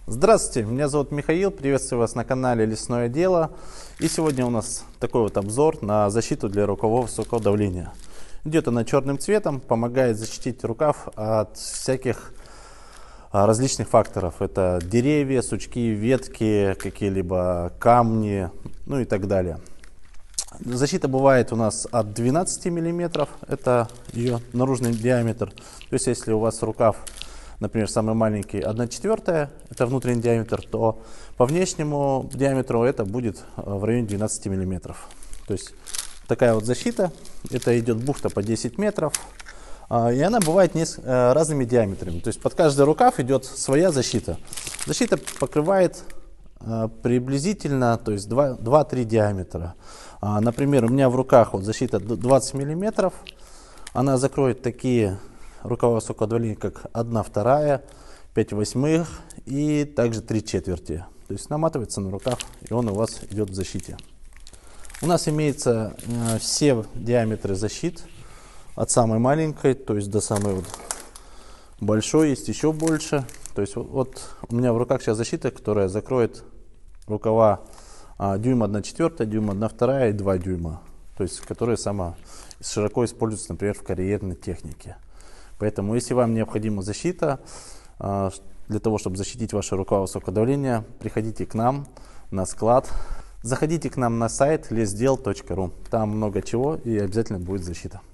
Здравствуйте, меня зовут Михаил, приветствую вас на канале Лесное дело. И сегодня у нас такой вот обзор на защиту для рукавов высокого давления. Идет она черным цветом, помогает защитить рукав от всяких различных факторов. Это деревья, сучки, ветки, какие-либо камни, ну и так далее. Защита бывает у нас от 12 мм, это ее наружный диаметр. То есть если у вас рукав, например, самый маленький 1/4, это внутренний диаметр, то по внешнему диаметру это будет в районе 12 мм. То есть такая вот защита, это идет бухта по 10 метров, и она бывает разными диаметрами. То есть под каждый рукав идет своя защита. Защита покрывает приблизительно, то есть 2-3 диаметра. Например, у меня в руках вот защита 20 мм, она закроет такие рукава высокого давления, как 1/2, 5/8 и также 3/4. То есть наматывается на рукав, и он у вас идет в защите. У нас имеются все диаметры защит, от самой маленькой, то есть до самой вот большой, есть еще больше. То есть вот у меня в руках сейчас защита, которая закроет рукава дюйма 1/4, дюйма 1/2 и 2 дюйма. То есть которые широко используются, например, в карьерной технике. Поэтому, если вам необходима защита, для того, чтобы защитить ваши рукава высокого давления, приходите к нам на склад. Заходите к нам на сайт lesdel.ru. Там много чего и обязательно будет защита.